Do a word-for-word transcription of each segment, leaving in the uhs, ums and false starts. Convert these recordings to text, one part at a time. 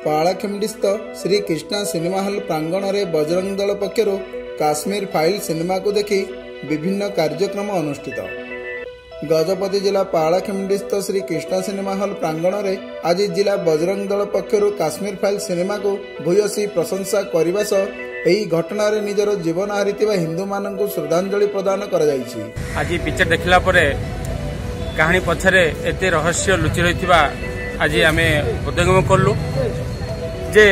पालाखेमुंडीस्थ Shri Krishna cinema hall प्रांगण में Bajrang Dal पक्षर Kashmir file cinema को देखि विभिन्न कार्यक्रम अनुष्ठित। गजपति जिला पालाखेमुंडीस्थ श्री कृष्णा सिनेमा हॉल प्रांगण में आज जिला बजरंग दल पक्षर काश्मीर फाइल सिनेमा को भूयसी प्रशंसा करने सह यही घटना रे निजर जीवन हारिथिबा हिंदू मानक श्रद्धांजलि प्रदान कर आज पिक्चर देखला परे कहानी पछरे एते रहस्य लुचि रहिथिबा आज आमे उद्गम करलु जे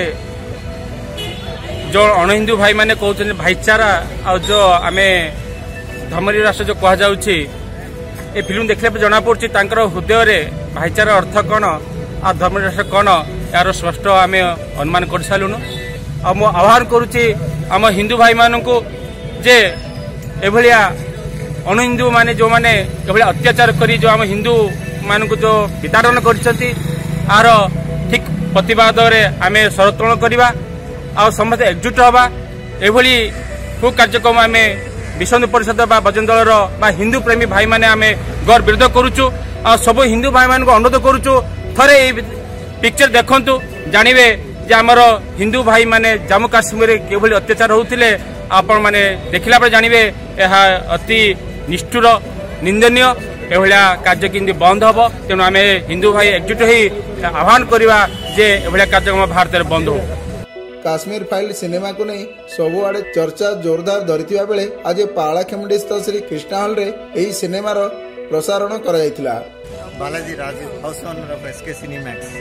जो अण हिंदू भाई माने कहते भाईचारा आ जो आमे धर्मरी राष्ट्र जो कह जाउछि ए फिल्म देखले पे जना पड़छि तांकर हृदय रे भाईचारा अर्थ कौन आ धर्मरी राष्ट्र कौन यार स्पष्ट आमे अनुमान कर सालुनु। आ मो आह्वान करुछि आम हिंदू भाई मानकु जे एभलिया अण हिंदू माने जो माने एभलिया अत्याचार करी जो आम हिंदू मानकु जो विताड़न करछंती आर ठीक प्रतिवाद रे आमे सरतरण करबा आ समस्त एकजुट हवा एभली को कार्यक्रम आमे विश्व परिषद बा बजरंग दलर बा हिंदू प्रेमी भाई माने आमे गौर विरोध करूछु आ सब हिंदू भाई मान को अनुरोध करूछु थरे पिक्चर देखंतु जानिबे जे हमर हिंदू भाई माने जम्मू काश्मीर केभली अत्याचार होउथिले आपण माने देखिला पर जानिबे एहा अति निष्ठुर निंदनीय एभलिया कार्य किंदी बंद हबो। तेणु आमे हिंदू भाई एकजुट होई आह्वान करबा जे एभलिया कार्यक्रम भारत में बंद हो। काश्मीर फाइल सिनेमा को नहीं सबुआड़े चर्चा जोरदार धरिथिबा बेले आज पालाखेमुंडीस्थ श्री कृष्णा हॉल रे एही सिनेमार प्रसारण करा जायतिला। Balaji Raju house owner of SK Cinemax.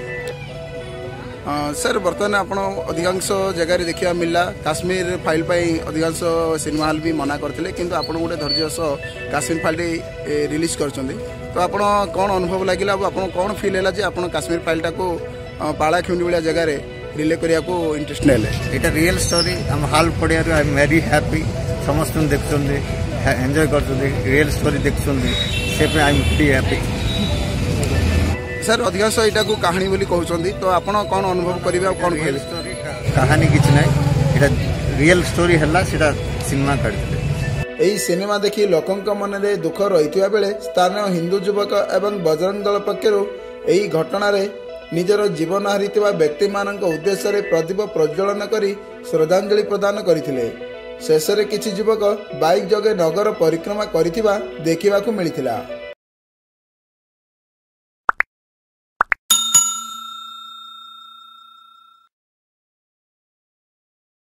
Sir बर्तमान आपण अधिकांश जगह देखा मिलला काश्मीर फाइल अधिकांश सिनेमा हॉल भी मना करते किंतु आपण गोटे धैर्य सह काश्मीर फाइल रिलीज करछंदी तो आपण कौन अनुभव लगिला आपण कौन फील हैला जे आपण काश्मीर फाइल टाको पालाखेमुंडी वाला जगह रे रिले करिया को इंटरेस्ट नेले। एटा रियल स्टोरी हम हॉल पड़िया आई एम वेरी हैप्पी समस्त देखछंदी एंजॉय करछंदी रियल स्टोरी देखछंदी से पे I am very happy. Sir अधिकांश एटा को कहानी बोली कहउछंदी तो आपण कौन अनुभव करिबा कौन कहले स्टोरी कहानी किछ नै एटा रियल स्टोरी हल्ला सेटा सिनेमा करथिले। एही सिनेमा देखि लोकंक मन रे दुख रहिथिबा बेले स्थानीय हिंदू युवक एवं बजरंग दल पक्षरु एही घटना रे निजर जीवन हारिथिबा व्यक्ति मानक उद्देश्य रे प्रदीप प्रज्वलन करी श्रद्धांजलि प्रदान करथिले। शेष रे किछि युवक बाइक जगे नगर परिक्रमा करथिबा देखिबाकू मिलिथिला।